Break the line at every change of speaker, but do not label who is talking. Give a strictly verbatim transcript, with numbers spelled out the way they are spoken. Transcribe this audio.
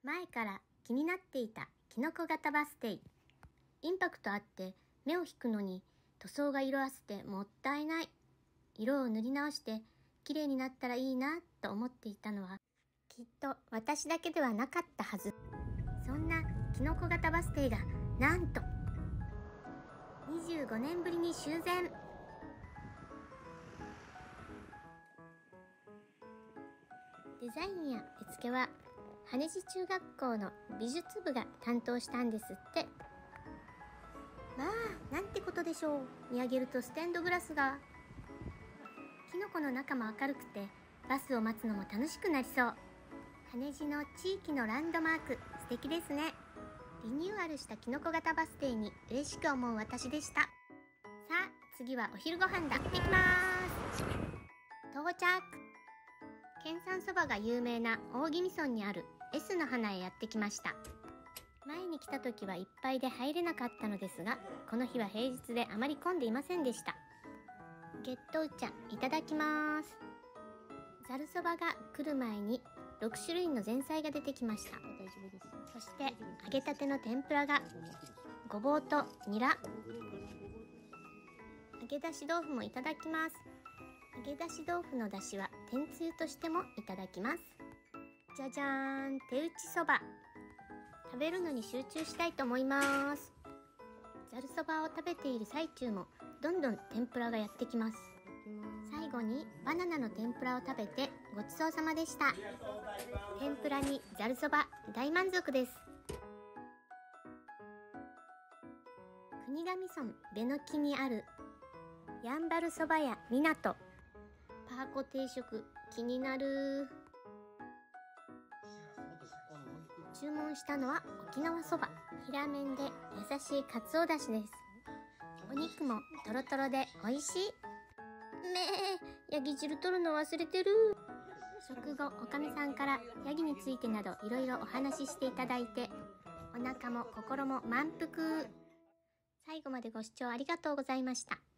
前から気になっていたキノコ型バス停。インパクトあって目を引くのに塗装が色あせてもったいない。色を塗り直して綺麗になったらいいなと思っていたのはきっと私だけではなかったはず。そんなキノコ型バス停がなんとにじゅうごねんぶりに修繕。デザインや絵付けは羽地中学校の美術部が担当したんですって。まあなんてことでしょう。見上げるとステンドグラスが。キノコの中も明るくてバスを待つのも楽しくなりそう。羽地の地域のランドマーク、素敵ですね。リニューアルしたキノコ型バス停に嬉しく思う私でした。さあ次はお昼ご飯だ。行きまーす。到着。県産そばが有名な大宜味村にある S の花へやってきました。前に来た時はいっぱいで入れなかったのですが、この日は平日であまり混んでいませんでした。血糖茶いただきます。ざるそばが来る前にろくしゅるいの前菜が出てきました。そして揚げたての天ぷらがごぼうとニラ。揚げ出し豆腐もいただきます。揚げ出し豆腐の出汁は天つゆとしてもいただきます。じゃじゃーん、手打ちそば。食べるのに集中したいと思います。ざるそばを食べている最中もどんどん天ぷらがやってきます。最後にバナナの天ぷらを食べてごちそうさまでした。天ぷらにざるそば、大満足です。国頭村べの木にあるやんばるそば屋みなと。パーコ定食気になる。注文したのは沖縄そば。平麺で優しいかつおだしです。お肉もトロトロで美味しい。めー、ヤギ汁取るの忘れてる。食後おかみさんからヤギについてなどいろいろお話ししていただいて、お腹も心も満腹。最後までご視聴ありがとうございました。